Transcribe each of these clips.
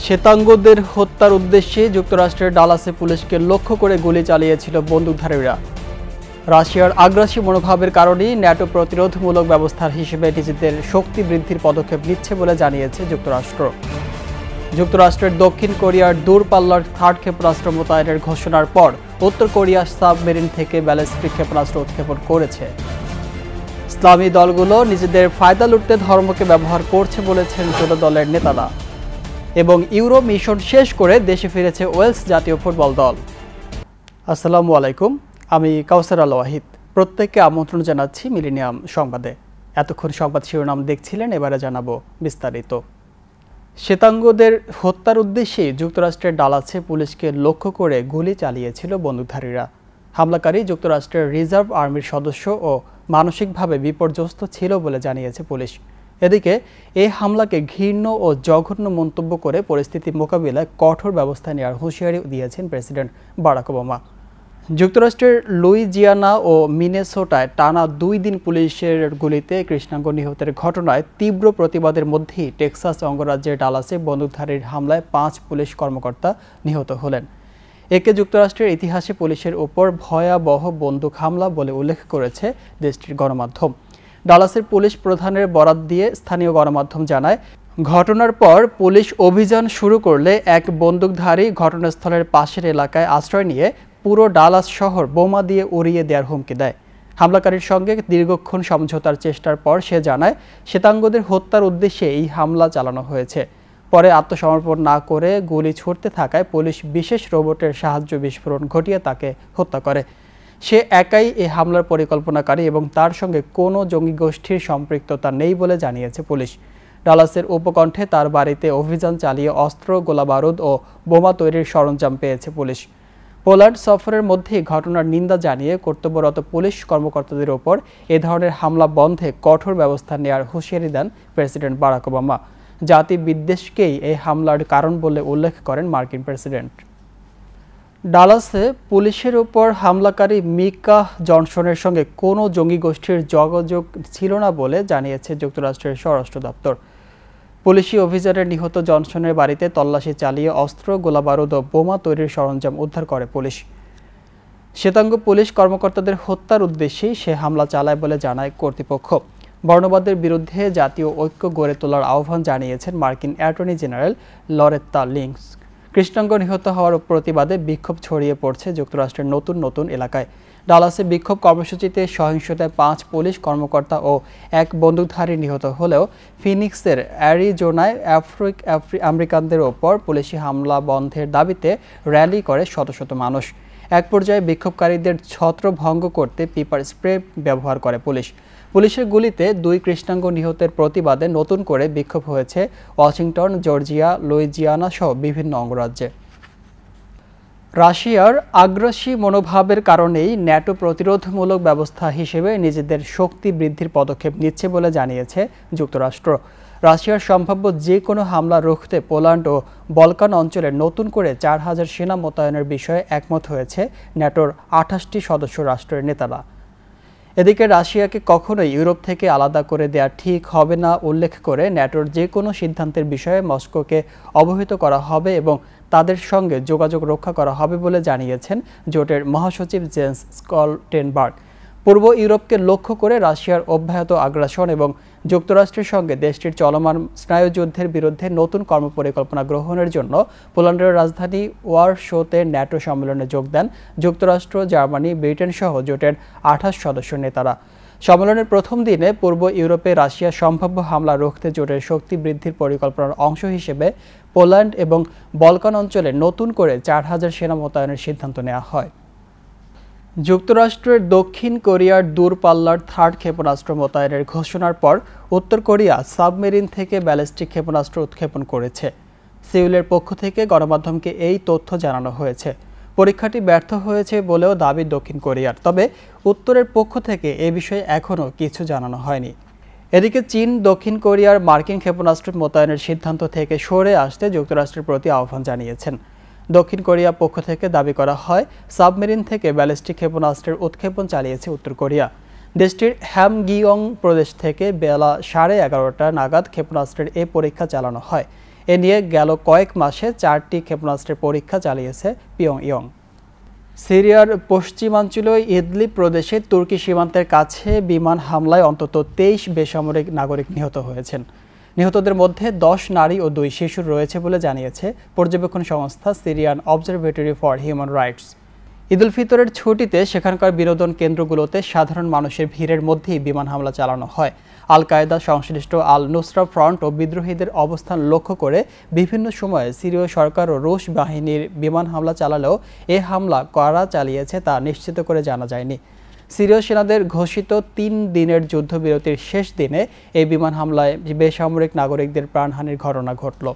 শ্বেতাঙ্গদের হত্যার উদ্দেশ্যে যুক্তরাষ্ট্রের ডালাসে পুলিশকে লক্ষ্য করে গুলি চালিয়েছিল বন্দুকধারীরা। রাশিয়ার আগ্রাসী মনোভাবের কারণেই ন্যাটো প্রতিরোধমূলক ব্যবস্থার হিসেবে নিজেদের শক্তি বৃদ্ধির পদক্ষেপ নিচ্ছে বলে জানিয়েছে যুক্তরাষ্ট্র। যুক্তরাষ্ট্রের দক্ষিণ কোরিয়ার দূরপাল্লার থার্ড ক্ষেপণাস্ত্র মোতায়েনের ঘোষণার পর উত্তর কোরিয়া সাবমেরিন থেকে ব্যালিস্টিক ক্ষেপণাস্ত্র উৎক্ষেপণ করেছে। ইসলামী দলগুলো নিজেদের ফায়দা লুটতে ধর্মকে ব্যবহার করছে বলেছেন জোট দলের নেতারা। এবং ইউরো মিশন শেষ করে দেশে ফিরেছে ওয়েলস জাতীয় ফুটবল দল। আসসালামু আলাইকুম, আমি কাউসার আল ওয়াহিদ। প্রত্যেককে আমন্ত্রণ জানাচ্ছি মিলেনিয়াম সংবাদে। এতক্ষণ সংবাদ শিরোনাম দেখছিলেন, এবারে জানাবো বিস্তারিত। শ্বেতাঙ্গদের হত্যার উদ্দেশ্যে যুক্তরাষ্ট্রের ডালাসে পুলিশকে লক্ষ্য করে গুলি চালিয়েছিল বন্দুকধারীরা। হামলাকারী যুক্তরাষ্ট্রের রিজার্ভ আর্মির সদস্য ও মানসিকভাবে বিপর্যস্ত ছিল বলে জানিয়েছে পুলিশ। এদিকে এই হামলাকে ঘৃণ্য ও জঘন্য মন্তব্য করে পরিস্থিতি মোকাবিলায় কঠোর ব্যবস্থা নেওয়ার হুঁশিয়ারি দিয়েছেন প্রেসিডেন্ট বারাক ওবামা। যুক্তরাষ্ট্রের লুইজিয়ানা ও মিনেসোটায় টানা 2 দিন পুলিশের গুলিতে কৃষ্ণাঙ্গ নিহতের ঘটনায় তীব্র প্রতিবাদের মধ্যেই টেক্সাস অঙ্গরাজ্যের ডালাসে বন্দুকধারীর হামলায় 5 পুলিশ কর্মকর্তা নিহত হলেন। একে যুক্তরাষ্ট্রের ইতিহাসে পুলিশের ওপর ভয়াবহ বন্দুক হামলা বলে উল্লেখ করেছে দেশটির গণমাধ্যম। ডালাসের পুলিশ প্রধানের বরাত দিয়ে স্থানীয় গণমাধ্যম জানায়, ঘটনার পর পুলিশ অভিযান শুরু করলে এক বন্দুকধারী ঘটনাস্থলের পাশের এলাকায় আশ্রয় নিয়ে পুরো ডালাস শহর বোমা দিয়ে উড়িয়ে দেওয়ার হুমকি দেয়। হামলাকারীর সঙ্গে দীর্ঘক্ষণ সমঝোতার চেষ্টার পর সে জানায় শ্বেতাঙ্গদের হত্যার উদ্দেশ্যে এই হামলা চালানো হয়েছে। পরে আত্মসমর্পণ না করে গুলি ছুড়তে থাকায় পুলিশ বিশেষ রোবটের সাহায্য বিস্ফোরণ ঘটিয়ে তাকে হত্যা করে। সে একাই এই হামলার পরিকল্পনাকারী এবং তার সঙ্গে কোনো জঙ্গি গোষ্ঠীর সম্পৃক্ততা নেই বলে জানিয়েছে পুলিশ। ডালাসের উপকণ্ঠে তার বাড়িতে অভিযান চালিয়ে অস্ত্র, গোলাবারুদ ও বোমা তৈরির সরঞ্জাম পেয়েছে পুলিশ। পোল্যান্ড সফরের মধ্যেই ঘটনার নিন্দা জানিয়ে কর্তব্যরত পুলিশ কর্মকর্তাদের ওপর এ ধরনের হামলা বন্ধে কঠোর ব্যবস্থা নেওয়ার হুঁশিয়ারি দেন প্রেসিডেন্ট বারাক ওবামা। জাতি বিদ্বেষকেই এই হামলার কারণ বলে উল্লেখ করেন মার্কিন প্রেসিডেন্ট। ডালাসে পুলিশের উপর হামলাকারী মিকা জনসনের সঙ্গে কোনো জঙ্গি গোষ্ঠীর যোগাযোগ ছিল না বলে জানিয়েছে যুক্তরাষ্ট্রের স্বরাষ্ট্র দপ্তর। পুলিশি অভিযানে নিহত জনসনের বাড়িতে তল্লাশি চালিয়ে অস্ত্র, গোলাবারুদ ও বোমা তৈরির সরঞ্জাম উদ্ধার করে পুলিশ। শ্বেতাঙ্গ পুলিশ কর্মকর্তাদের হত্যার উদ্দেশ্যেই সে হামলা চালায় বলে জানায় কর্তৃপক্ষ। বর্ণবাদের বিরুদ্ধে জাতীয় ঐক্য গড়ে তোলার আহ্বান জানিয়েছেন মার্কিন অ্যাটর্নি জেনারেল লরেত্তা লিংস। কৃষ্ণাঙ্গ নিহত হওয়ার প্রতিবাদে বিক্ষোভ ছড়িয়ে পড়ছে যুক্তরাষ্ট্রের নতুন এলাকায়। ডালাসে বিক্ষোভ কর্মসূচিতে সহিংসতায় 5 পুলিশ কর্মকর্তা ও 1 বন্দুকধারী নিহত হলেও ফিনিক্সের অ্যারিজোনায় আমেরিকানদের ওপর পুলিশি হামলা বন্ধের দাবিতে র্যালি করে শত শত মানুষ। এক পর্যায়ে বিক্ষোভকারীদের ছত্রভঙ্গ করতে পেপার স্প্রে ব্যবহার করে পুলিশ। পুলিশের গুলিতে 2 কৃষ্ণাঙ্গ নিহতের প্রতিবাদে নতুন করে বিক্ষোভ হয়েছে ওয়াশিংটন, জর্জিয়া, লুইজিয়ানা সহ বিভিন্ন অঙ্গরাজ্যে। রাশিয়ার আগ্রাসী মনোভাবের কারণেই ন্যাটো প্রতিরোধমূলক ব্যবস্থা হিসেবে নিজেদের শক্তি বৃদ্ধির পদক্ষেপ নিচ্ছে বলে জানিয়েছে যুক্তরাষ্ট্র। রাশিয়ার সম্ভাব্য যে কোনো হামলা রুখতে পোল্যান্ড ও বলকান অঞ্চলে নতুন করে 4000 সেনা মোতায়েনের বিষয়ে একমত হয়েছে ন্যাটোর 28টি সদস্য রাষ্ট্রের নেতারা। এদিকে রাশিয়াকে কখনোই ইউরোপ থেকে আলাদা করে দেয়া ঠিক হবে না উল্লেখ করে ন্যাটোর যে কোনো সিদ্ধান্তের বিষয়ে মস্কোকে অবহিত করা হবে এবং তাদের সঙ্গে যোগাযোগ রক্ষা করা হবে বলে জানিয়েছেন জোটের মহাসচিব জেন্স স্টলটেনবার্গ। পূর্ব ইউরোপকে লক্ষ্য করে রাশিয়ার অব্যাহত আগ্রাসন এবং যুক্তরাষ্ট্রের সঙ্গে দেশটির চলমান স্নায়ুযুদ্ধের বিরুদ্ধে নতুন কর্মপরিকল্পনা গ্রহণের জন্য পোল্যান্ডের রাজধানী ওয়ারশোতে ন্যাটো সম্মেলনে যোগ দেন যুক্তরাষ্ট্র, জার্মানি, ব্রিটেন সহ জোটের 28 সদস্য নেতারা। সম্মেলনের প্রথম দিনে পূর্ব ইউরোপে রাশিয়ার সম্ভাব্য হামলা রুখতে জোটের শক্তি বৃদ্ধির পরিকল্পনার অংশ হিসেবে পোল্যান্ড এবং বলকান অঞ্চলে নতুন করে 4000 সেনা মোতায়েনের সিদ্ধান্ত নেওয়া হয়। যুক্তরাষ্ট্রের দক্ষিণ কোরিয়ার দূরপাল্লার থার্ড ক্ষেপণাস্ত্র মোতায়েনের ঘোষণার পর উত্তর কোরিয়া সাবমেরিন থেকে ব্যালিস্টিক ক্ষেপণাস্ত্র উৎক্ষেপণ করেছে। সিউলের পক্ষ থেকে গণমাধ্যমকে এই তথ্য জানানো হয়েছে। পরীক্ষাটি ব্যর্থ হয়েছে বলেও দাবি দক্ষিণ কোরিয়ার, তবে উত্তরের পক্ষ থেকে এ বিষয়ে এখনও কিছু জানানো হয়নি। এদিকে চীন দক্ষিণ কোরিয়ার মার্কিন ক্ষেপণাস্ত্র মোতায়েনের সিদ্ধান্ত থেকে সরে আসতে যুক্তরাষ্ট্রের প্রতি আহ্বান জানিয়েছেন। দক্ষিণ কোরিয়া পক্ষ থেকে দাবি করা হয় সাবমেরিন থেকে ব্যালিস্টিক ক্ষেপণাস্ত্রের উৎক্ষেপণ চালিয়েছে উত্তর কোরিয়া। দেশটির হ্যামগিয়ং প্রদেশ থেকে বেলা 11:30 নাগাদ ক্ষেপণাস্ত্রের এ পরীক্ষা চালানো হয়। এ নিয়ে গেল কয়েক মাসে 4টি ক্ষেপণাস্ত্রের পরীক্ষা চালিয়েছে পিয়ংইয়ং। সিরিয়ার পশ্চিমাঞ্চলীয় ইদলিব প্রদেশে তুর্কি সীমান্তের কাছে বিমান হামলায় অন্তত 23 বেসামরিক নাগরিক নিহত হয়েছেন। নিহতদের মধ্যে 10 নারী ও 2 শিশু রয়েছে বলে জানিয়েছে পর্যবেক্ষণ সংস্থা Syrian Observatory for Human Rights. ঈদ উল ফিতরের ছুটিতে সেখানকার বিনোদন কেন্দ্রগুলোতে সাধারণ মানুষের ভিড়ের মধ্যেই বিমান হামলা চালানো হয়। আল কায়েদা সংশ্লিষ্ট আল নুসরা ফ্রন্ট ও বিদ্রোহীদের অবস্থান লক্ষ্য করে বিভিন্ন সময়ে সিরীয় সরকার ও রুশ বাহিনীর বিমান হামলা চালালেও এ হামলা কারা চালিয়েছে তা নিশ্চিত করে জানা যায়নি। সিরীয় সেনাদের ঘোষিত 3 দিনের যুদ্ধবিরতির শেষ দিনে এই বিমান হামলায় বেসামরিক নাগরিকদের প্রাণহানির ঘটনা ঘটল।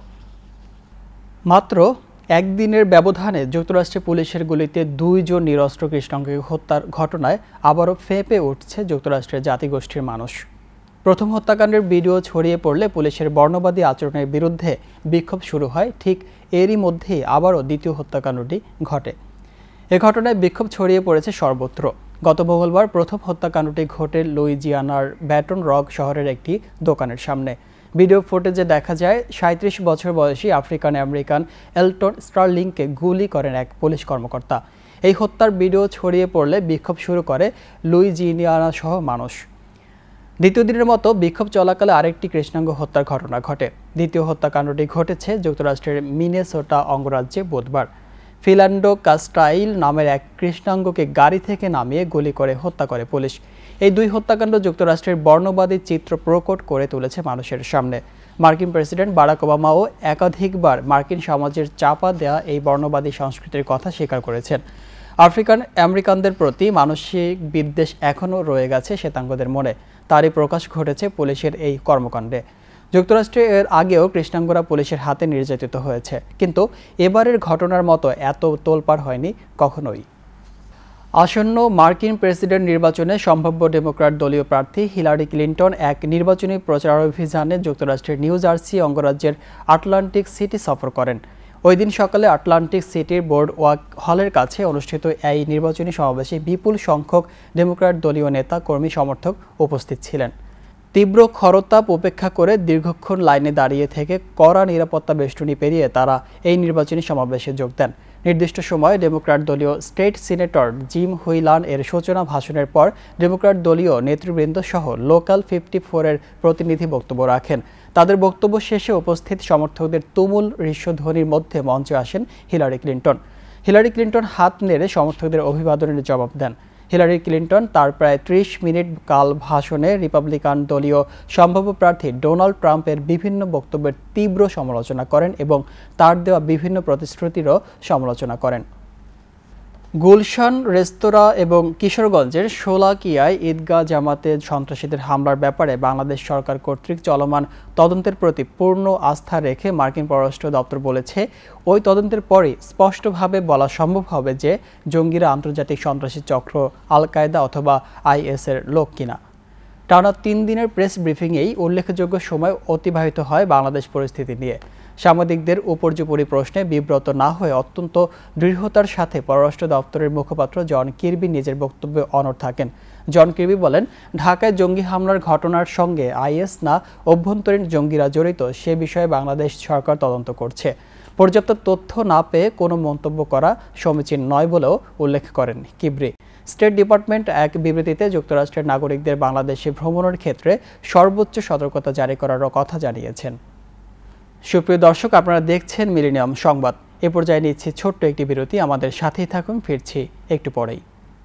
মাত্র একদিনের ব্যবধানে যুক্তরাষ্ট্রের পুলিশের গুলিতে 2 জন নিরস্ত্র কৃষ্ণাঙ্গকে হত্যার ঘটনায় আবারও ফেঁপে উঠছে যুক্তরাষ্ট্রের জাতিগোষ্ঠীর মানুষ। প্রথম হত্যাকাণ্ডের ভিডিও ছড়িয়ে পড়লে পুলিশের বর্ণবাদী আচরণের বিরুদ্ধে বিক্ষোভ শুরু হয়। ঠিক এরই মধ্যেই আবারও দ্বিতীয় হত্যাকাণ্ডটি ঘটে। এ ঘটনায় বিক্ষোভ ছড়িয়ে পড়েছে সর্বত্র। গত মঙ্গলবার প্রথম হত্যাকাণ্ডটি ঘটে লুইজিয়ানার ব্যাটন রক শহরের একটি দোকানের সামনে। ভিডিও ফুটেজে দেখা যায় 37 বছর বয়সী আফ্রিকান আমেরিকান এলটন স্টার্লিংকে গুলি করেন এক পুলিশ কর্মকর্তা। এই হত্যার ভিডিও ছড়িয়ে পড়লে বিক্ষোভ শুরু করে লুইজিয়ানা সহ মানুষ। দ্বিতীয় দিনের মতো বিক্ষোভ চলাকালে আরেকটি কৃষ্ণাঙ্গ হত্যার ঘটনা ঘটে। দ্বিতীয় হত্যাকাণ্ডটি ঘটেছে যুক্তরাষ্ট্রের মিনেসোটা অঙ্গরাজ্যে বুধবার। ফিলান্ডো কাস্টাইল নামের এক কৃষ্ণাঙ্গকে গাড়ি থেকে নামিয়ে গুলি করে হত্যা করে পুলিশ। এই 2 হত্যাকাণ্ড যুক্তরাষ্ট্রের বর্ণবাদী চিত্র প্রকট করে তুলেছে মানুষের সামনে। মার্কিন প্রেসিডেন্ট বারাক ওবামাও একাধিকবার মার্কিন সমাজের চাপা দেয়া এই বর্ণবাদী সংস্কৃতির কথা স্বীকার করেছেন। আফ্রিকান আমেরিকানদের প্রতি মানসিক বিদ্বেষ এখনও রয়ে গেছে শ্বেতাঙ্গদের মনে। তারই প্রকাশ ঘটেছে পুলিশের এই কর্মকাণ্ডে। যুক্তরাষ্ট্রে এর আগেও কৃষ্ণাঙ্গরা পুলিশের হাতে নির্যাতিত হয়েছে, কিন্তু এবারের ঘটনার মতো এত তোলপাড় হয়নি কখনোই। আসন্ন মার্কিন প্রেসিডেন্ট নির্বাচনে সম্ভাব্য ডেমোক্র্যাট দলীয় প্রার্থী হিলারি ক্লিন্টন এক নির্বাচনী প্রচারাভিযানে যুক্তরাষ্ট্রের নিউ জার্সি অঙ্গরাজ্যের আটলান্টিক সিটি সফর করেন। ওই দিন সকালে আটলান্টিক সিটির বোর্ড ওয়াক হলের কাছে অনুষ্ঠিত এই নির্বাচনী সমাবেশে বিপুল সংখ্যক ডেমোক্র্যাট দলীয় নেতা কর্মী সমর্থক উপস্থিত ছিলেন। তীব্র খরতাপ উপেক্ষা করে দীর্ঘক্ষণ লাইনে দাঁড়িয়ে থেকে কড়া নিরাপত্তা বেষ্টনী পেরিয়ে তারা এই নির্বাচনী সমাবেশে যোগ দেন। নির্দিষ্ট সময়ে ডেমোক্র্যাট দলীয় স্টেট সিনেটর জিম হুইলান এর সূচনা ভাষণের পর ডেমোক্র্যাট দলীয় নেতৃবৃন্দ সহ লোকাল 54 এর প্রতিনিধি বক্তব্য রাখেন। তাদের বক্তব্য শেষে উপস্থিত সমর্থকদের তুমুল ঋষ্যধ্বনির মধ্যে মঞ্চে আসেন হিলারি ক্লিন্টন। হিলারি ক্লিন্টন হাত নেড়ে সমর্থকদের অভিবাদনের জবাব দেন। হিলারি ক্লিন্টন তার প্রায় 30 মিনিট কাল ভাষণে রিপাবলিকান দলীয় সম্ভাব্য প্রার্থী ডোনাল্ড ট্রাম্পের বিভিন্ন বক্তব্যের তীব্র সমালোচনা করেন এবং তার দেওয়া বিভিন্ন প্রতিশ্রুতিরও সমালোচনা করেন। গুলশান রেস্তোরাঁ এবং কিশোরগঞ্জের শোলাকিয়ায় ঈদগাহ জামাতে সন্ত্রাসীদের হামলার ব্যাপারে বাংলাদেশ সরকার কর্তৃক চলমান তদন্তের প্রতি পূর্ণ আস্থা রেখে মার্কিন পররাষ্ট্র দপ্তর বলেছে, ওই তদন্তের পরই স্পষ্টভাবে বলা সম্ভব হবে যে জঙ্গিরা আন্তর্জাতিক সন্ত্রাসী চক্র আল কায়েদা অথবা IS এর লোক কিনা। টানা 3 দিনের প্রেস ব্রিফিংয়েই উল্লেখযোগ্য সময় অতিবাহিত হয় বাংলাদেশ পরিস্থিতি নিয়ে। সাংবাদিকদের উপর্যুপরি প্রশ্নে বিব্রত না হয়ে অত্যন্ত দৃঢ়তার সাথে পররাষ্ট্র দপ্তরের মুখপাত্র জন কির্বি নিজের বক্তব্যে অনড় থাকেন। জন কির্বি বলেন, ঢাকায় জঙ্গি হামলার ঘটনার সঙ্গে IS না অভ্যন্তরীণ জঙ্গিরা জড়িত সে বিষয়ে বাংলাদেশ সরকার তদন্ত করছে। পর্যাপ্ত তথ্য না পেয়ে কোনো মন্তব্য করা সমীচীন নয় বলেও উল্লেখ করেন কির্বি। স্টেট ডিপার্টমেন্ট এক বিবৃতিতে যুক্তরাষ্ট্রের নাগরিকদের বাংলাদেশে ভ্রমণের ক্ষেত্রে সর্বোচ্চ সতর্কতা জারি করারও কথা জানিয়েছেন। সুপ্রিয় দর্শক, আপনারা দেখছেন মিলেনিয়াম সংবাদ। এ পর্যায়ে নিচ্ছি ছোট্ট একটি বিরতি, আমাদের সাথেই থাকুন, ফিরছি একটু পরেই।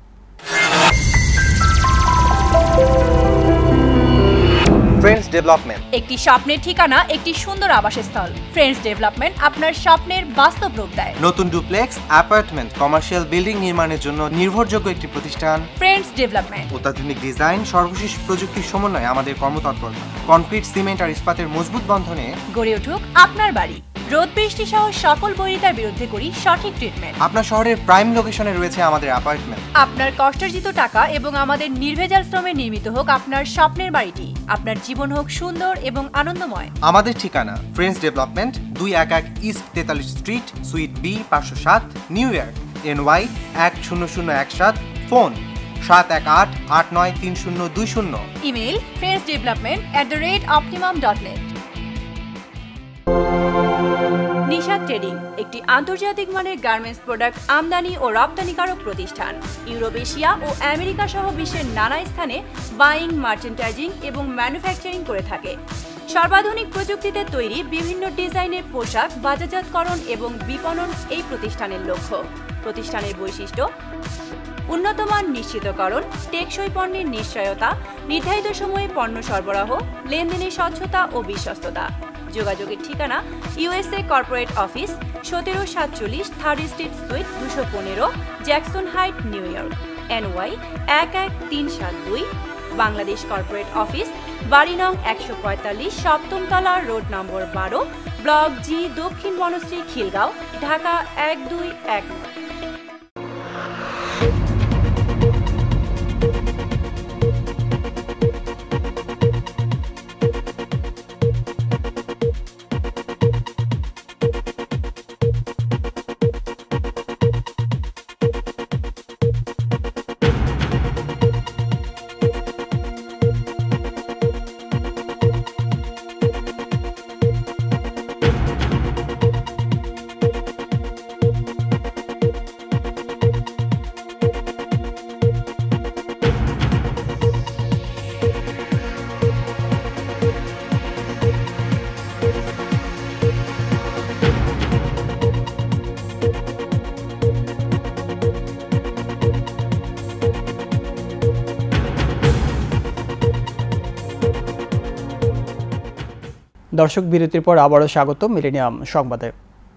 ফ্রেন্ডস ডেভেলপমেন্ট একটি স্বপ্নের ঠিকানা, একটি সুন্দর আবাসস্থল। ফ্রেন্ডস ডেভেলপমেন্ট আপনার স্বপ্নের বাস্তব রূপ দেয়। নতুন ডুপ্লেক্স, অ্যাপার্টমেন্ট, কমার্শিয়াল বিল্ডিং নির্মাণের জন্য নির্ভরযোগ্য একটি প্রতিষ্ঠান ফ্রেন্ডস ডেভেলপমেন্ট। অত্যাধুনিক ডিজাইন, সর্বশেষ প্রযুক্তির সমন্বয়ে আমাদের কর্মতৎপরতা কনক্রিট, সিমেন্ট আর ইস্পাতের মজবুত বন্ধনে গড়ে উঠুক আপনার বাড়ি। রোদ বৃষ্টি সহ সকল বৈরিতার বিরুদ্ধে করি সঠিক ট্রিটমেন্ট। আপনার শহরের প্রাইম লোকেশনে রয়েছে আমাদের অ্যাপার্টমেন্ট। আপনার কষ্টার্জিত টাকা এবং আমাদের নির্ভেজাল শ্রমে নির্মিত হোক আপনার স্বপ্নের বাড়িটি। আপনার জীবন হোক সুন্দর এবং আনন্দময়। আমাদের ঠিকানা friends development, 211 east 43 street, suite B 507, New York, NY 10017, phone 718-893020। Email friendsdevelopment@optimum.net। Nisha trading একটি আন্তর্জাতিক মানের গার্মেন্টস প্রোডাক্ট আমদানি ও রপ্তানিকারক প্রতিষ্ঠান। ইউরোপ, এশিয়া ও আমেরিকা সহ বিশ্বের নানা স্থানে বাইং, মার্চেন্টাইজিং এবং ম্যানুফ্যাকচারিং করে থাকে। সর্বাধুনিক প্রযুক্তিতে তৈরি বিভিন্ন ডিজাইনের পোশাক বাজারজাতকরণ এবং বিপণন এই প্রতিষ্ঠানের লক্ষ্য। প্রতিষ্ঠানের বৈশিষ্ট্য: উন্নতমান নিশ্চিতকরণ, টেকসই পণ্যের নিশ্চয়তা, নির্ধারিত সময়ে পণ্য সরবরাহ, লেনদেনের স্বচ্ছতা ও বিশ্বস্ততা। যোগাযোগের ঠিকানা: USA corporate office, 1747 third street suite 215, Jackson Height, New York, NY 11372। Bangladesh corporate office, বাড়ি নং 145, 7ম তলা, রোড নম্বর 12, ব্লক জি, দক্ষিণ বনশ্রী, খিলগাঁও, ঢাকা 1219। দর্শক, বিরতির পর আবারও স্বাগত মিলেনিয়াম সংবাদে।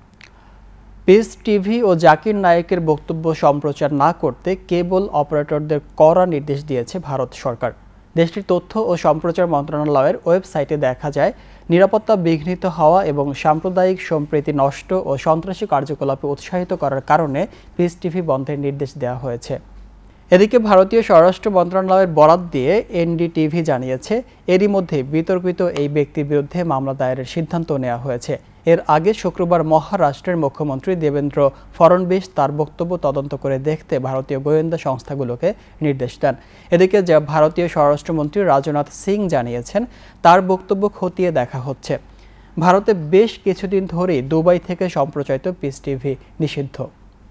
পিস টিভি ও জাকির নায়েকের বক্তব্য সম্প্রচার না করতে কেবল অপারেটরদের কড়া নির্দেশ দিয়েছে ভারত সরকার। দেশটির তথ্য ও সম্প্রচার মন্ত্রণালয়ের ওয়েবসাইটে দেখা যায়, নিরাপত্তা বিঘ্নিত হওয়া এবং সাম্প্রদায়িক সম্প্রীতি নষ্ট ও সন্ত্রাসী কার্যকলাপে উৎসাহিত করার কারণে পিস টিভি বন্ধের নির্দেশ দেওয়া হয়েছে। এদিকে ভারতীয় স্বরাষ্ট্র মন্ত্রণালয়ের বরাত দিয়ে এনডিটিভি জানিয়েছে, এরই মধ্যে বিতর্কিত এই ব্যক্তির বিরুদ্ধে মামলা দায়েরের সিদ্ধান্ত নেওয়া হয়েছে। এর আগে শুক্রবার মহারাষ্ট্রের মুখ্যমন্ত্রী দেবেন্দ্র ফড়নবিস তার বক্তব্য তদন্ত করে দেখতে ভারতীয় গোয়েন্দা সংস্থাগুলোকে নির্দেশ দেন। এদিকে ভারতীয় স্বরাষ্ট্রমন্ত্রী রাজনাথ সিং জানিয়েছেন, তার বক্তব্য খতিয়ে দেখা হচ্ছে। ভারতে বেশ কিছুদিন ধরেই দুবাই থেকে সম্প্রচারিত পিস টিভি নিষিদ্ধ।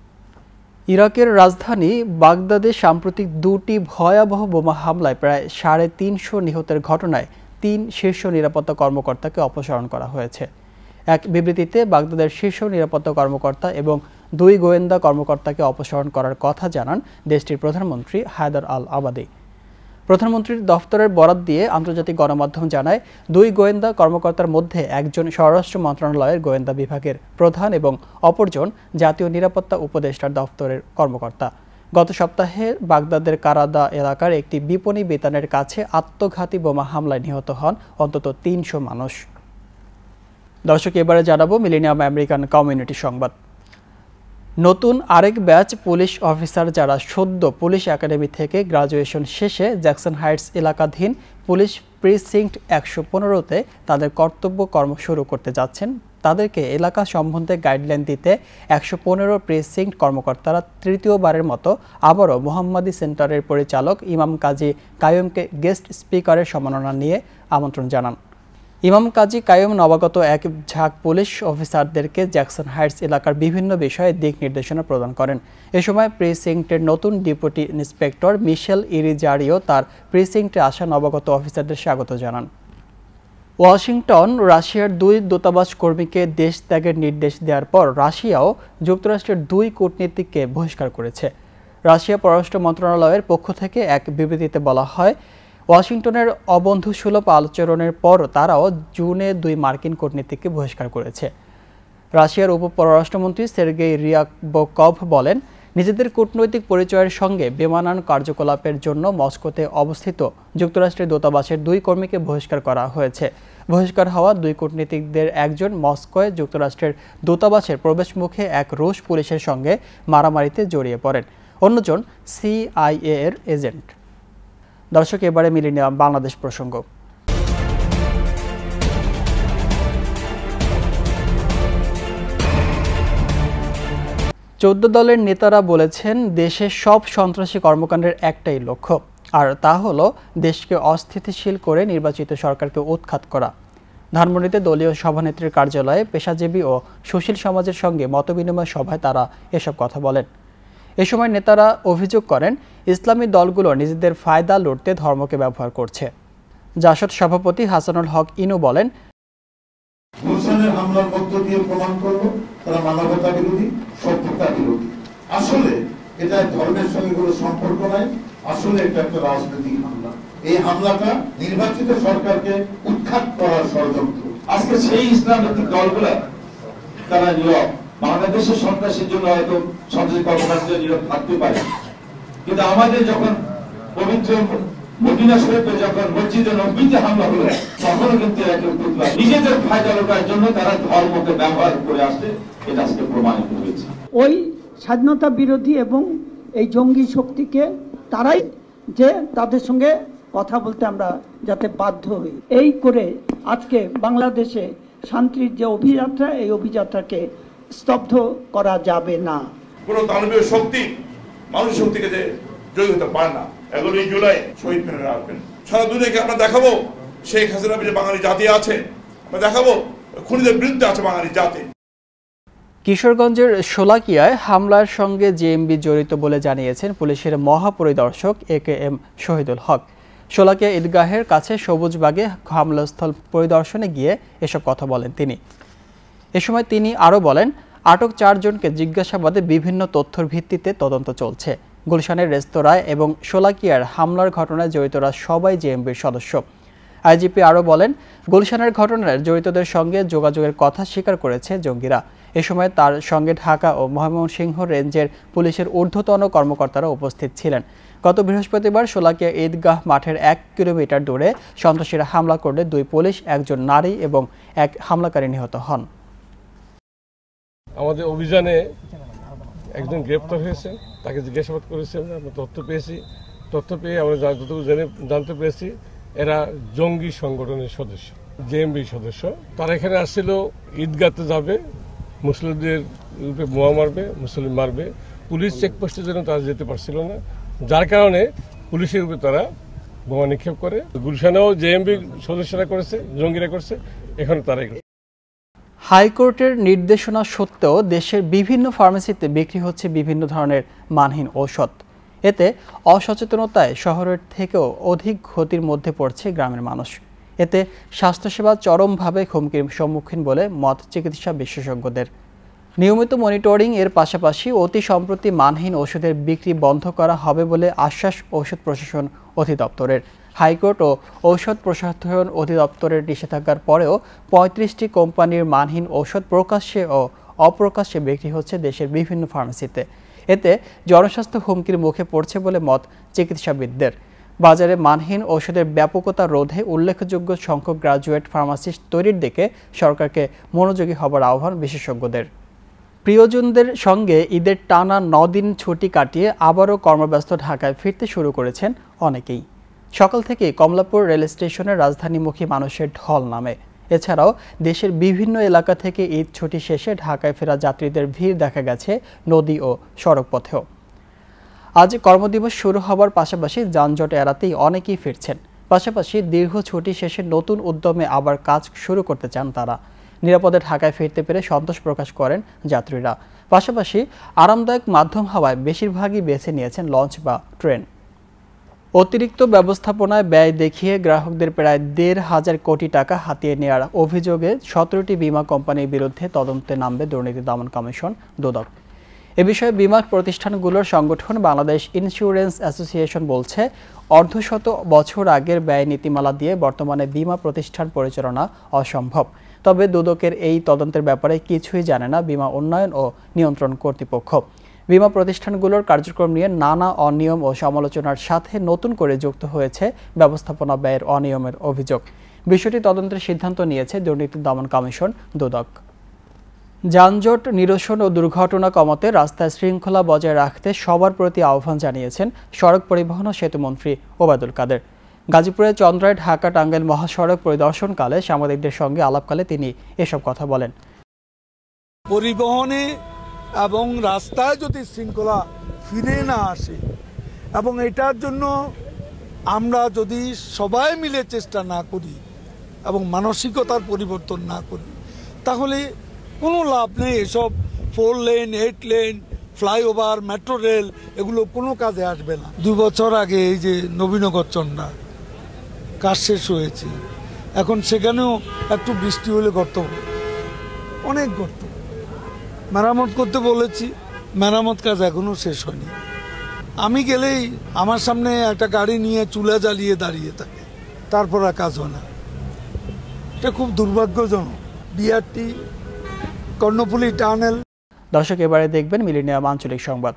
ইরাকের রাজধানী বাগদাদে সাম্প্রতিক দুটি ভয়াবহ বোমা হামলায় প্রায় 350 নিহতের ঘটনায় 3 শীর্ষ নিরাপত্তা কর্মকর্তাকে অপসারণ করা হয়েছে। এক বিবৃতিতে বাগদাদের শীর্ষ নিরাপত্তা কর্মকর্তা এবং 2 গোয়েন্দা কর্মকর্তাকে অপসারণ করার কথা জানান দেশটির প্রধানমন্ত্রী হায়দার আল আবাদি। প্রধানমন্ত্রীর দফতরের বরাত দিয়ে আন্তর্জাতিক গণমাধ্যম জানায়, 2 গোয়েন্দা কর্মকর্তার মধ্যে একজন স্বরাষ্ট্র মন্ত্রণালয়ের গোয়েন্দা বিভাগের প্রধান এবং অপরজন জাতীয় নিরাপত্তা উপদেষ্টার দফতরের কর্মকর্তা। গত সপ্তাহে বাগদাদের কারাদা এলাকার একটি বিপণী বিতানের কাছে আত্মঘাতী বোমা হামলায় নিহত হন অন্তত 300 মানুষ। দর্শক, এবারে জানাবো মিলেনিয়াম আমেরিকান কমিউনিটি সংবাদ। নতুন আরেক ব্যাচ পুলিশ অফিসার যারা সদ্য পুলিশ একাডেমি থেকে গ্রাজুয়েশন শেষে জ্যাকসন হাইটস এলাকাধীন পুলিশ প্রিসিংক্ট 115-তে তাদের কর্তব্য কর্ম শুরু করতে যাচ্ছেন, তাদেরকে এলাকা সম্বন্ধে গাইডলাইন দিতে 115 প্রিসিংক্ট কর্মকর্তারা তৃতীয়বারের মতো আবারও মোহাম্মদী সেন্টারের পরিচালক ইমাম কাজী কায়ুমকে গেস্ট স্পিকারের সম্মাননা নিয়ে আমন্ত্রণ জানান। ইমাম কাজী কায়ুম নবাগত এক ঝাঁক পুলিশ অফিসারদেরকে জ্যাকসন হাইটস এলাকার বিভিন্ন বিষয়ে দিক নির্দেশনা প্রদান করেন। এ সময় প্রিসিংক্টের নতুন ডেপুটি ইন্সপেক্টর মিশেল ইরিজারিও তার প্রিসিংক্টে আসা নবাগত অফিসারদের স্বাগত জানান। ওয়াশিংটন রাশিয়ার 2 দূতাবাস কর্মীকে দেশ ত্যাগের নির্দেশ দেওয়ার পর রাশিয়াও যুক্তরাষ্ট্রের 2 কূটনীতিককে বহিষ্কার করেছে। রাশিয়া পররাষ্ট্র মন্ত্রণালয়ের পক্ষ থেকে এক বিবৃতিতে বলা হয়, ওয়াশিংটনের অবন্ধুসুলভ আচরণের পর তারাও জুনে 2 মার্কিন কূটনীতিককে বহিষ্কার করেছে। রাশিয়ার উপপররাষ্ট্রমন্ত্রী সের্গেই রিয়াকবোকভ বলেন, নিজেদের কূটনৈতিক পরিচয়ের সঙ্গে বেমানান কার্যকলাপের জন্য মস্কোতে অবস্থিত যুক্তরাষ্ট্রের দূতাবাসের 2 কর্মীকে বহিষ্কার করা হয়েছে। বহিষ্কার হওয়া 2 কূটনীতিকদের একজন মস্কোয় যুক্তরাষ্ট্রের দূতাবাসের প্রবেশমুখে এক রুশ পুলিশের সঙ্গে মারামারিতে জড়িয়ে পড়েন, অন্যজন CIA এর এজেন্ট। দর্শক, এবারে মিলেনিয়াম বাংলাদেশ প্রসঙ্গ। 14 দলের নেতারা বলেছেন, দেশের সব সন্ত্রাসী কর্মকাণ্ডের একটাই লক্ষ্য, আর তা হলো দেশকে অস্থিতিশীল করে নির্বাচিত সরকারকে উৎখাত করা। ধানমন্ডিতে দলীয় সভানেত্রীর কার্যালয়ে পেশাজীবী ও সুশীল সমাজের সঙ্গে মতবিনিময় সভায় তারা এসব কথা বলেন। এ সময় নেতারা অভিযোগ করেন, ইসলামী দলগুলো নিজেদের ফায়দা লুটতে ধর্মকে ব্যবহার করছে। জাসদ সভাপতি হাসানুল হক ইনু বলেন, গুলশানের হামলার মধ্য দিয়ে প্রমাণ করলো তারা মানবতা বিরোধী, সভ্যতা বিরোধী। আসলে এটা ধর্মের সঙ্গে কোনো সম্পর্ক নাই, আসলে এটা একটা রাজনৈতিক হামলা। এই হামলাটা নির্বাচিত সরকারকে উৎখাত করার ষড়যন্ত্র। আজকে সেই ইসলামিক দলগুলা তারা নীরব। বাংলাদেশের সন্ত্রাসের জন্য হয়তো সন্ত্রাসী কর্মকাণ্ডে নীরব থাকতে পারে, কিন্তু আমাদের যখন পবিত্র মদিনা শরীফে যখন মসজিদে নববীতে হামলা হলো, তখনও কিন্তু নিজেদের ফায়দা লোটার জন্য তারা ধর্মকে ব্যবহার করে আসছে। এটা আজকে প্রমাণিত হয়েছে। ওই স্বাধীনতা বিরোধী এবং এই জঙ্গি শক্তিকে তারাই যে তাদের সঙ্গে কথা বলতে আমরা যাতে বাধ্য হই, এই করে আজকে বাংলাদেশে শান্তির যে অভিযাত্রা, এই অভিযাত্রাকে স্তব্ধ করা যাবে না। কোন দানবীয় শক্তি মানুষ শক্তিকে যে জয় হতে পারে না। 11 জুলাই শহীদ মিনারে আসবেন, সারা দুনিয়াকে আমরা দেখাবো শেখ হাসিনা যে বাঙালি জাতি আছে, আমরা দেখাবো খুনিদের বিরুদ্ধে আছে বাঙালি জাতি। কিশোরগঞ্জের শোলাকিয়ায় হামলার সঙ্গে জেএমবি জড়িত বলে জানিয়েছেন পুলিশের মহাপরিদর্শক AKM শহীদুল হক। শোলাকিয়া ঈদগাহের কাছে সবুজবাগে হামলাস্থল পরিদর্শনে গিয়ে এসব কথা বলেন তিনি। এ সময় তিনি আরও বলেন, আটক 4 জনকে জিজ্ঞাসাবাদে বিভিন্ন তথ্যের ভিত্তিতে তদন্ত চলছে। গুলশানের রেস্তোরাঁয় এবং শোলাকিয়ার হামলার ঘটনায় জড়িতরা সবাই জেএমবির সদস্য। আইজিপি আরও বলেন, গুলশানের ঘটনায় জড়িতদের সঙ্গে যোগাযোগের কথা স্বীকার করেছে জঙ্গিরা। এ সময় তার সঙ্গে ঢাকা ও ময়মনসিংহ রেঞ্জের পুলিশের ঊর্ধ্বতন কর্মকর্তারা উপস্থিত ছিলেন। গত বৃহস্পতিবার শোলাকিয়া ঈদগাহ মাঠের 1 কিলোমিটার দূরে সন্ত্রাসীরা হামলা করলে 2 পুলিশ, 1 নারী এবং 1 হামলাকারী নিহত হন। আমাদের অভিযানে একজন গ্রেপ্তার হয়েছে, তাকে জিজ্ঞাসাবাদ করেছেন, আমরা তথ্য পেয়ে আমরা যতটুকু জানতে পেরেছি এরা জঙ্গি সংগঠনের সদস্য, জেএমবি সদস্য। তারা এখানে আসছিল ঈদগাহতে যাবে, মুসলিমদের রূপে বোমা মারবে, মুসলিম মারবে। পুলিশ চেকপোস্টের জন্য তারা যেতে পারছিল না, যার কারণে পুলিশের উপরে তারা বোমা নিক্ষেপ করে। গুলশানেও জেএমবি সদস্যরা করেছে, জঙ্গিরা করছে, এখানে তারাই। হাইকোর্টের নির্দেশনা সত্ত্বেও দেশের বিভিন্ন ফার্মেসিতে বিক্রি হচ্ছে বিভিন্ন ধরনের মানহীন ঔষধ। এতে অসচেতনতায় শহরের থেকেও অধিক ক্ষতির মধ্যে পড়ছে গ্রামের মানুষ। এতে স্বাস্থ্যসেবা চরমভাবে হুমকির সম্মুখীন বলে মত চিকিৎসা বিশেষজ্ঞদের। নিয়মিত মনিটরিং এর পাশাপাশি অতি সম্প্রতি মানহীন ওষুধের বিক্রি বন্ধ করা হবে বলে আশ্বাস ঔষধ প্রশাসন অধিদপ্তরের। হাইকোর্ট ও ঔষধ প্রশাসন অধিদপ্তরের নিষেধাজ্ঞার পরেও 35টি কোম্পানির মানহীন ঔষধ প্রকাশ্যে ও অপ্রকাশ্যে বিক্রি হচ্ছে দেশের বিভিন্ন ফার্মেসিতে। এতে জনস্বাস্থ্য হুমকির মুখে পড়ছে বলে মত চিকিৎসাবিদদের। বাজারে মানহীন ঔষধের ব্যাপকতা রোধে উল্লেখযোগ্য সংখ্যক গ্রাজুয়েট ফার্মাসিস্ট তৈরির দিকে সরকারকে মনোযোগী হবার আহ্বান বিশেষজ্ঞদের। প্রিয়জনদের সঙ্গে ঈদের টানা 9 দিন ছুটি কাটিয়ে আবারও কর্মব্যস্ত ঢাকায় ফিরতে শুরু করেছেন অনেকেই। সকাল থেকে কমলাপুর রেল স্টেশনে রাজধানীমুখী মানুষের ঢল নামে। এছাড়াও দেশের বিভিন্ন এলাকা থেকে ঈদ ছুটি শেষে ঢাকায় ফেরা যাত্রীদের ভিড় দেখা গেছে নদী ও সড়কপথেও। আজ কর্মদিবস শুরু হবার পাশাপাশি যানজট এড়াতেই অনেকেই ফিরছেন। পাশাপাশি দীর্ঘ ছুটি শেষে নতুন উদ্যমে আবার কাজ শুরু করতে চান তারা। নিরাপদে ঢাকায় ফিরতে পেরে সন্তোষ প্রকাশ করেন যাত্রীরা। পাশাপাশি আরামদায়ক মাধ্যম হওয়ায় বেশিরভাগই বেছে নিয়েছেন লঞ্চ বা ট্রেন। অতিরিক্ত ব্যবস্থাপনায় ব্যয় দেখিয়ে গ্রাহকদের প্রায় 1,500 কোটি টাকা হাতিয়ে নেওয়ার অভিযোগে 17টি বিমা কোম্পানির বিরুদ্ধে তদন্তে নামবে দুর্নীতি দমন কমিশন দুদক। এ বিষয়ে বিমা প্রতিষ্ঠানগুলোর সংগঠন বাংলাদেশ ইন্স্যুরেন্স অ্যাসোসিয়েশন বলছে, অর্ধশত বছর আগের ব্যয় নীতিমালা দিয়ে বর্তমানে বিমা প্রতিষ্ঠান পরিচালনা অসম্ভব। তবে দুদকের এই তদন্তের ব্যাপারে কিছুই জানে না বিমা উন্নয়ন ও নিয়ন্ত্রণ কর্তৃপক্ষ। বিমা প্রতিষ্ঠানগুলোর কার্যক্রম নিয়ে নানা অনিয়ম ও সমালোচনার সাথে নতুন করে যুক্ত হয়েছে ব্যবস্থাপনা ব্যয়ের অনিয়মের অভিযোগ। বিষয়টি তদন্তের সিদ্ধান্ত নিয়েছে দুর্নীতি দমন কমিশন দুদক। যানজট নিরসন ও দুর্ঘটনা কমাতে রাস্তায় শৃঙ্খলা বজায় রাখতে সবার প্রতি আহ্বান জানিয়েছেন সড়ক পরিবহন ও সেতুমন্ত্রী ওবায়দুল কাদের। গাজীপুরের চন্দ্রায় ঢাকা টাঙ্গাইল মহাসড়ক পরিদর্শনকালে সাংবাদিকদের সঙ্গে আলাপকালে তিনি এসব কথা বলেন। পরিবহনে এবং রাস্তায় যদি শৃঙ্খলা ফিরে না আসে এবং এটার জন্য আমরা যদি সবাই মিলে চেষ্টা না করি, এবং মানসিকতার পরিবর্তন না করি, তাহলে কোনো লাভ নেই। এসব 4 lane 8 lane flyover metro rail এগুলো কোনো কাজে আসবে না। 2 বছর আগে এই যে নবীনগর চন্ডা কাজ শেষ হয়েছে, এখন সেখানেও একটু বৃষ্টি হলে গর্ত, অনেক গর্ত মেরামত করতে বলেছি, মেরামত কাজ এখনো শেষ হয়নি। আমি গেলেই আমার সামনে একটা গাড়ি নিয়ে চুলা জ্বালিয়ে দাঁড়িয়ে থাকে, তারপর আর কাজ হয় না। এটা খুব দুর্ভাগ্যজনক। BRT, Karnaphuli tunnel. দর্শক, এবারে দেখবেন মিলেনিয়াম আঞ্চলিক সংবাদ।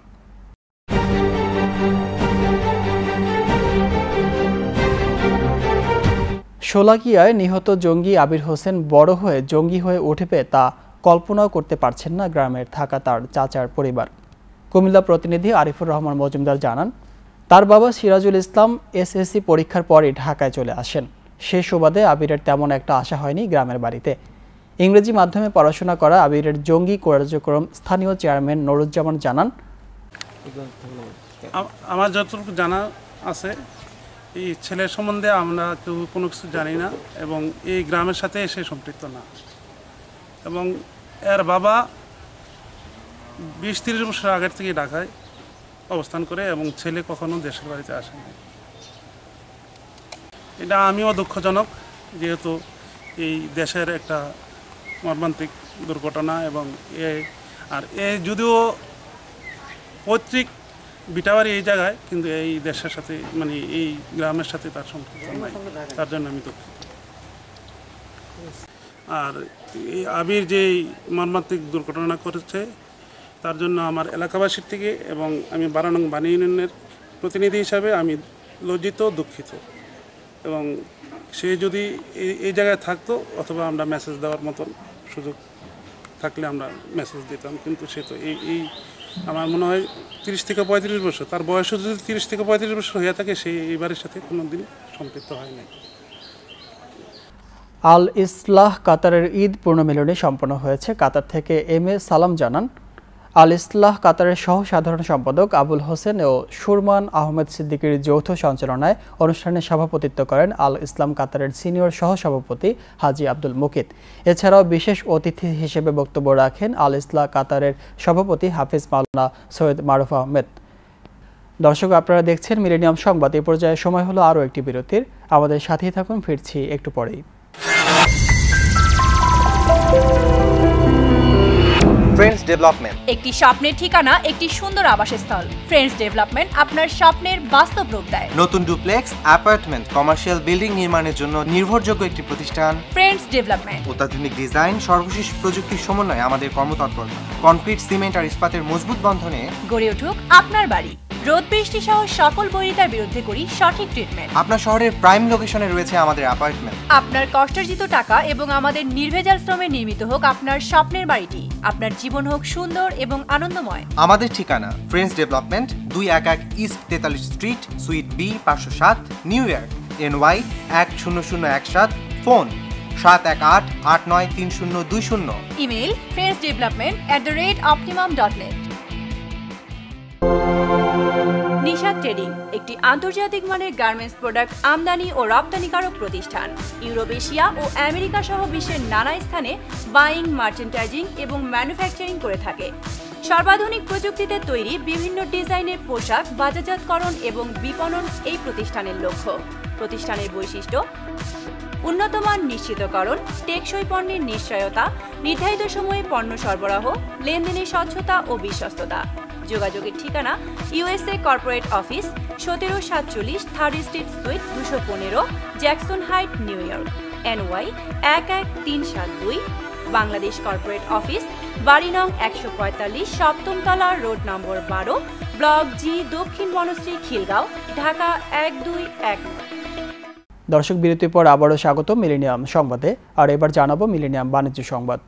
শোলাকিয়ায় নিহত জঙ্গি আবির হোসেন বড় হয়ে জঙ্গি হয়ে উঠবে তা কল্পনাও করতে পারছেন না গ্রামের থাকা তার চাচার পরিবার। কুমিল্লা প্রতিনিধি আরিফুর রহমান মজুমদার জানান, তার বাবা সিরাজুল ইসলাম এসএসসি পরীক্ষার পরই ঢাকায় চলে আসেন। সে সুবাদে আবিরের তেমন একটা আশা হয়নি গ্রামের বাড়িতে। ইংরেজি মাধ্যমে পড়াশোনা করা আবিরের জঙ্গি কার্যক্রম স্থানীয় চেয়ারম্যান নুরুজ্জামান জানান, আমার যতটুকু জানা আছে এই ছেলের সম্বন্ধে আমরা কেউ কোনো কিছু জানি না এবং এই গ্রামের সাথে এসে সম্পৃক্ত না। এবং এর বাবা 20-30 বছর আগের থেকে ঢাকায় অবস্থান করে এবং ছেলে কখনো দেশের বাড়িতে আসেনি। এটা আমিও দুঃখজনক, যেহেতু এই দেশের একটা মর্মান্তিক দুর্ঘটনা এবং এ যদিও পৈতৃক বিটাবাড়ি এই জায়গায়, কিন্তু এই দেশের সাথে মানে এই গ্রামের সাথে তার সম্পর্ক নাই, তার জন্য আমি দুঃখিত। আর এই আবির যে মর্মান্তিক দুর্ঘটনা করেছে তার জন্য আমার এলাকাবাসীর থেকে এবং আমি 12 নং বাণী ইউনিয়নের প্রতিনিধি হিসাবে আমি লজ্জিত, দুঃখিত। এবং সে যদি এই জায়গায় থাকতো অথবা আমরা মেসেজ দেওয়ার মতন সুযোগ থাকলে আমরা মেসেজ দিতাম, কিন্তু সে তো এই আমার মনে হয় 30 থেকে 35 বছর, তার বয়সও যদি 30 থেকে 35 বছর হয়ে থাকে, সে এই বাড়ির সাথে কোনো দিন সম্পৃক্ত হয় নাই। আল ইসলাহ কাতারের ঈদ পূর্ণমিলনী সম্পন্ন হয়েছে। কাতার থেকে এম.এ. সালাম জানান, আল ইসলাহ কাতারের সহ সাধারণ সম্পাদক আবুল হোসেন ও সুরমান আহমেদ সিদ্দিকীর যৌথ সঞ্চালনায় অনুষ্ঠানে সভাপতিত্ব করেন আল ইসলাম কাতারের সিনিয়র সহ সভাপতি হাজি আব্দুল মুকিত। এছাড়াও বিশেষ অতিথি হিসেবে বক্তব্য রাখেন আল ইসলাহ কাতারের সভাপতি হাফিজ মাওলানা সৈয়দ মারুফ আহমেদ। দর্শক, আপনারা দেখছেন মিলেনিয়াম সংবাদ। এই পর্যায়ে সময় হলো আরও একটি বিরতির। আমাদের সাথেই থাকুন, ফিরছি একটু পরেই। ফ্রেন্ডস ডেভেলপমেন্ট, একটি স্বপ্নের ঠিকানা, একটি সুন্দর আবাসস্থল। ফ্রেন্ডস ডেভেলপমেন্ট আপনার স্বপ্নের বাস্তব রূপ দেয়। নতুন ডুপ্লেক্স, অ্যাপার্টমেন্ট, কমার্শিয়াল বিল্ডিং নির্মাণের জন্য নির্ভরযোগ্য একটি প্রতিষ্ঠান ফ্রেন্ডস ডেভেলপমেন্ট। অত্যাধুনিক ডিজাইন, সর্বশেষ প্রযুক্তির সমন্বয়ে আমাদের কর্মতৎপরতা কনক্রিট, সিমেন্ট আর ইস্পাতের মজবুত বন্ধনে গড়ে উঠুক আপনার বাড়ি। রোদ বৃষ্টি সহ সকল বৈরিতার বিরুদ্ধে করি সঠিক ট্রিটমেন্ট। আপনার শহরের প্রাইম লোকেশনে রয়েছে আমাদের অ্যাপার্টমেন্ট। আপনার কষ্টার্জিত টাকা এবং আমাদের নির্ভেজাল শ্রমে নির্মিত হোক আপনার স্বপ্নের বাড়িটি। আপনার জীবন হোক সুন্দর এবং আনন্দময়। আমাদের ঠিকানা friends development, 211 east 43 street, suite B 507, New York, NY 10017, phone 718-893020। Email friendsdevelopment@optimum.net। Nisha trading একটি আন্তর্জাতিক মানের গার্মেন্টস প্রোডাক্ট আমদানি ও রপ্তানিকারক প্রতিষ্ঠান। ইউরোপ, এশিয়া ও আমেরিকা সহ বিশ্বের নানা স্থানে বাইং, মার্চেন্টাইজিং এবং ম্যানুফ্যাকচারিং করে থাকে। সর্বাধুনিক প্রযুক্তিতে তৈরি বিভিন্ন ডিজাইনের পোশাক বাজারজাতকরণ এবং বিপণন এই প্রতিষ্ঠানের লক্ষ্য। প্রতিষ্ঠানের বৈশিষ্ট্য: উন্নতমান নিশ্চিতকরণ, টেকসই পণ্যের নিশ্চয়তা, নির্ধারিত সময়ে পণ্য সরবরাহ, লেনদেনের স্বচ্ছতা ও বিশ্বস্ততা। যোগাযোগের ঠিকানা USA corporate office, 1747 3rd street suite 215, Jackson Height, New York, NY 11372। Bangladesh corporate office, বাড়ি নং 145, 7ম তলা, রোড নম্বর 12, ব্লক জি, দক্ষিণ বনশ্রী, খিলগাঁও, ঢাকা 1219। দর্শক, বিরতির পর আবারও স্বাগত মিলেনিয়াম সংবাদে। আর এবার জানাবো মিলেনিয়াম বাণিজ্য সংবাদ।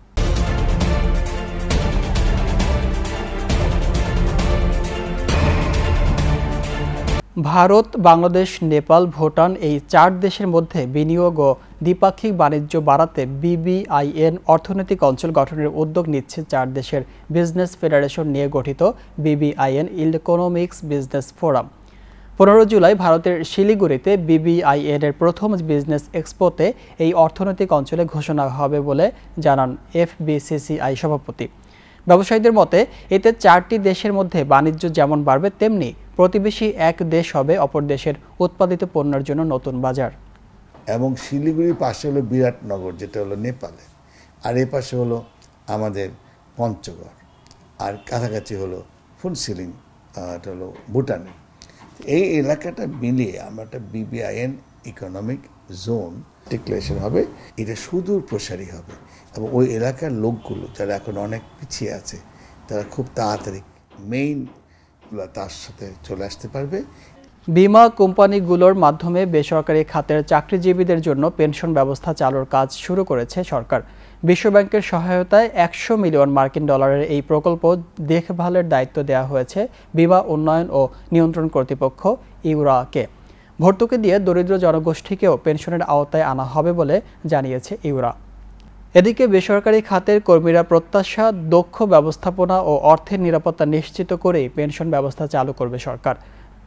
ভারত, বাংলাদেশ, নেপাল, ভুটান এই 4 দেশের মধ্যে বিনিয়োগ ও দ্বিপাক্ষিক বাণিজ্য বাড়াতে BBIN অর্থনৈতিক অঞ্চল গঠনের উদ্যোগ নিচ্ছে 4 দেশের বিজনেস ফেডারেশন নিয়ে গঠিত BBIN economics business forum. 15 July ভারতের শিলিগুড়িতে BBIN এর প্রথম বিজনেস এক্সপোতে এই অর্থনৈতিক অঞ্চলে ঘোষণা হবে বলে জানান FBCCI সভাপতি। ব্যবসায়ীদের মতে এতে 4টি দেশের মধ্যে বাণিজ্য যেমন বাড়বে তেমনি প্রতিবেশী এক দেশ হবে অপর দেশের উৎপাদিত পণ্যের জন্য নতুন বাজার। এবং শিলিগুড়ির পাশে হলো বিরাটনগর, যেটা হলো নেপালে, আর এই পাশে হলো আমাদের পঞ্চগড়, আর কাছাকাছি হলো ফুনসিলিং, এটা হলো ভুটানে। এই এলাকাটা মিলিয়ে আমরা একটা BBIN ইকোনমিক জোন ডিক্লারেশন হবে। এটা সুদূর প্রসারী হবে এবং ওই এলাকার লোকগুলো যারা এখন অনেক পিছিয়ে আছে তারা খুব তাড়াতাড়ি মেইনগুলো তার সাথে চলে আসতে পারবে। বিমা কোম্পানিগুলোর মাধ্যমে বেসরকারি খাতের চাকরিজীবীদের জন্য পেনশন ব্যবস্থা চালুর কাজ শুরু করেছে সরকার। বিশ্বব্যাংকের সহায়তায় 100 মিলিয়ন মার্কিন ডলারের এই প্রকল্প দেখভালের দায়িত্ব দেওয়া হয়েছে বিমা উন্নয়ন ও নিয়ন্ত্রণ কর্তৃপক্ষ ইউরাকে। ভর্তুকি দিয়ে দরিদ্র জনগোষ্ঠীকেও পেনশনের আওতায় আনা হবে বলে জানিয়েছে ইউরা। এদিকে বেসরকারি খাতের কর্মীরা প্রত্যাশা দক্ষ ব্যবস্থাপনা ও অর্থের নিরাপত্তা নিশ্চিত করেই পেনশন ব্যবস্থা চালু করবে সরকার।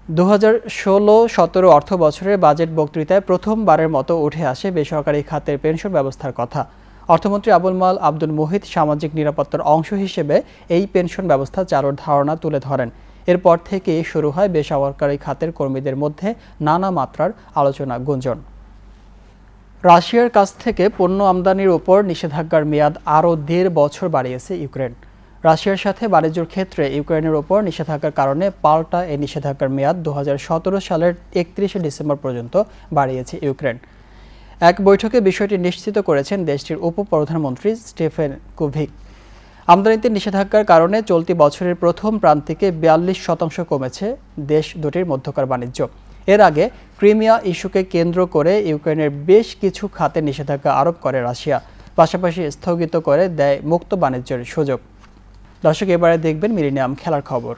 2016-17 অর্থ বছরের বাজেট বক্তৃতায় প্রথমবারের মতো উঠে আসে বেসরকারি খাতের পেনশন ব্যবস্থার কথা। অর্থমন্ত্রী আবুল মাল আব্দুল মুহিত সামাজিক নিরাপত্তার অংশ হিসেবে এই পেনশন ব্যবস্থা চালুর ধারণা তুলে ধরেন। এরপর থেকেই শুরু হয় বেসরকারি খাতের কর্মীদের মধ্যে নানা মাত্রার আলোচনা গুঞ্জন। রাশিয়ার কাছ থেকে পণ্য আমদানির উপর নিষেধাজ্ঞার মেয়াদ আরও 1.5 বছর বাড়িয়েছে ইউক্রেন। রাশিয়ার সাথে বাণিজ্যের ক্ষেত্রে ইউক্রেনের ওপর নিষেধাজ্ঞার কারণে পাল্টা এই নিষেধাজ্ঞার মেয়াদ 2017 সালের 31 ডিসেম্বর পর্যন্ত বাড়িয়েছে ইউক্রেন। এক বৈঠকে বিষয়টি নিশ্চিত করেছেন দেশটির উপপ্রধানমন্ত্রী স্টেফেন কুভিক। আমদানিতে নিষেধাজ্ঞার কারণে চলতি বছরের প্রথম প্রান্তিকে 42% কমেছে দেশ দুটির মধ্যকার বাণিজ্য। এর আগে ক্রিমিয়া ইস্যুকে কেন্দ্র করে ইউক্রেনের বেশ কিছু খাতে নিষেধাজ্ঞা আরোপ করে রাশিয়া, পাশাপাশি স্থগিত করে দেয় মুক্ত বাণিজ্যের সুযোগ। দর্শক, এবারে দেখবেন মিলেনিয়াম খেলার খবর।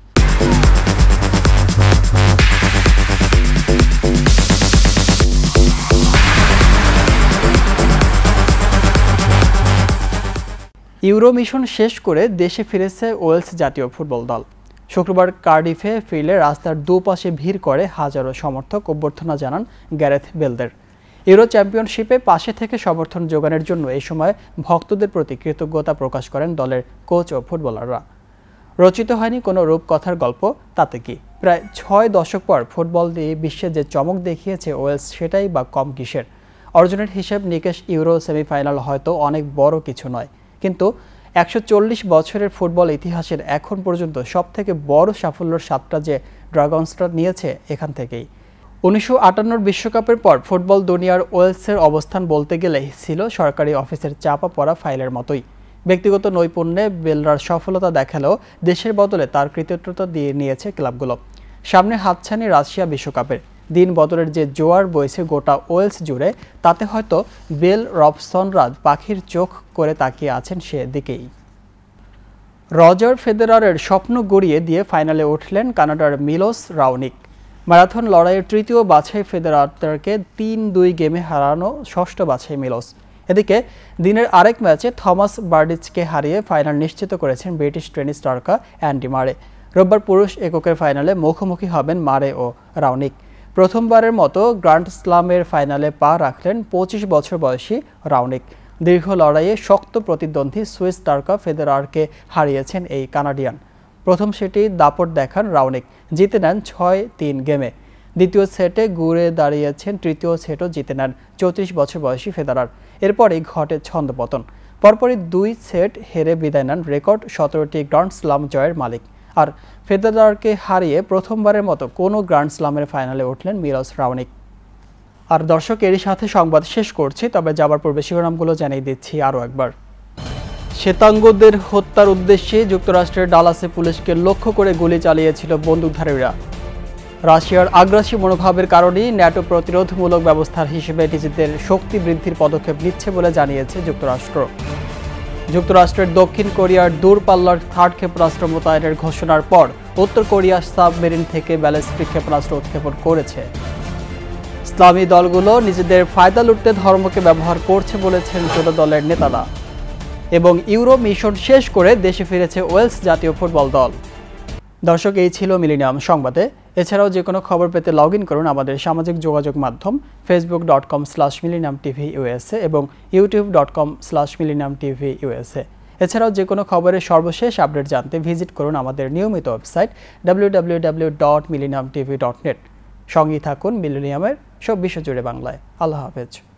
ইউরো মিশন শেষ করে দেশে ফিরেছে ওয়েলস জাতীয় ফুটবল দল। শুক্রবার কার্ডিফে ফিরলে রাস্তার দুপাশে ভিড় করে হাজারো সমর্থক অভ্যর্থনা জানান গ্যারেথ বেলদের। ইউরো চ্যাম্পিয়নশিপে পাশে থেকে সমর্থন যোগানোর জন্য এই সময় ভক্তদের প্রতি কৃতজ্ঞতা প্রকাশ করেন দলের কোচ ও ফুটবলাররা। রচিত হয়নি কোনো রূপকথার গল্প, তাতে কি? প্রায় 6 দশক পর ফুটবল দিয়ে বিশ্বে যে চমক দেখিয়েছে ওয়েলস, সেটাই বা কম কিসের? অর্জনের হিসেব নিকেশ ইউরো সেমিফাইনাল হয়তো অনেক বড় কিছু নয়, কিন্তু 140 বছরের ফুটবল ইতিহাসের এখন পর্যন্ত সবথেকে বড় সাফল্যের স্বাদটা যে ড্রাগনসটা নিয়েছে এখান থেকেই। 1958 বিশ্বকাপের পর ফুটবল দুনিয়ার ওয়েলসের অবস্থান বলতে গেলে ছিল সরকারি অফিসের চাপা পড়া ফাইলের মতোই। ব্যক্তিগত নৈপুণ্যে বেলরার সফলতা দেখালেও দেশের বদলে তার কৃতিত্বতা দিয়ে নিয়েছে ক্লাবগুলো। সামনে হাতছানি রাশিয়া বিশ্বকাপের। দিন বদলের যে জোয়ার বইছে গোটা ওয়েলস জুড়ে, তাতে হয়তো বেল রবসনরা পাখির চোখ করে তাকিয়ে আছেন সেদিকেই। রজার ফেদেরারের স্বপ্ন গড়িয়ে দিয়ে ফাইনালে উঠলেন কানাডার মিলোস রাওনিক। ম্যারাথন লড়াইয়ের তৃতীয় বাছাই ফেদেরারকে 3-2 গেমে হারানো ষষ্ঠ বাছাই মিলোস। এদিকে দিনের আরেক ম্যাচে থমাস বার্ডিচকে হারিয়ে ফাইনাল নিশ্চিত করেছেন ব্রিটিশ টেনিস তারকা অ্যান্ডি মারে। রোববার পুরুষ এককের ফাইনালে মুখোমুখি হবেন মারে ও রাওনিক। প্রথমবারের মতো গ্র্যান্ড স্লামের ফাইনালে পা রাখলেন 25 বছর বয়সী রাওনিক। দীর্ঘ লড়াইয়ে শক্ত প্রতিদ্বন্দ্বী সুইস তারকা ফেদেরারকে হারিয়েছেন এই কানাডিয়ান। প্রথম সেটেই দাপট দেখান রাওনিক, জিতে নেন 6-3 গেমে। দ্বিতীয় সেটে ঘুরে দাঁড়িয়েছেন, তৃতীয় সেটও জিতে নেন 34 বছর বয়সী ফেদেরার। এরপরই ঘটে ছন্দপতন। পরপরই 2 সেট হেরে বিদায় নেন রেকর্ড 17টি গ্র্যান্ড স্লাম জয়ের মালিক। আর ফেদেরারকে হারিয়ে প্রথমবারের মতো কোনো গ্র্যান্ড স্লামের ফাইনালে উঠলেন মিলোস রাওনিক। আর দর্শক, এরই সাথে সংবাদ শেষ করছি, তবে যাবার পূর্বে শিরোনামগুলো জানিয়ে দিচ্ছি আরও একবার। শ্বেতাঙ্গদের হত্যার উদ্দেশ্যে যুক্তরাষ্ট্রের ডালাসে পুলিশকে লক্ষ্য করে গুলি চালিয়েছিল বন্দুকধারীরা। রাশিয়ার আগ্রাসী মনোভাবের কারণেই ন্যাটো প্রতিরোধমূলক ব্যবস্থার হিসেবে নিজেদের শক্তি বৃদ্ধির পদক্ষেপ নিচ্ছে বলে জানিয়েছে যুক্তরাষ্ট্র। যুক্তরাষ্ট্রের দক্ষিণ কোরিয়ার দূরপাল্লার থার্ড ক্ষেপণাস্ত্র মোতায়েনের ঘোষণার পর উত্তর কোরিয়া সাবমেরিন থেকে ব্যালিস্টিক ক্ষেপণাস্ত্র উৎক্ষেপণ করেছে। ইসলামী দলগুলো নিজেদের ফায়দা লুটতে ধর্মকে ব্যবহার করছে বলেছেন যুব দলের নেতারা। এবং ইউরো মিশন শেষ করে দেশে ফিরেছে ওয়েলস জাতীয় ফুটবল দল। দর্শক, এই ছিল মিলেনিয়াম সংবাদে। এছাড়াও যে কোনো খবর পেতে লগ ইন করুন আমাদের সামাজিক যোগাযোগ মাধ্যম facebook.com/millenniumtvusa এবং youtube.com/millenniumtvusa। এছাড়াও যে কোনো খবরের সর্বশেষ আপডেট জানতে ভিজিট করুন আমাদের নিয়মিত ওয়েবসাইট www.millenniumtv.net। সঙ্গেই থাকুন মিলেনিয়ামের সব বিশ্বজুড়ে বাংলায়। আল্লাহ হাফেজ।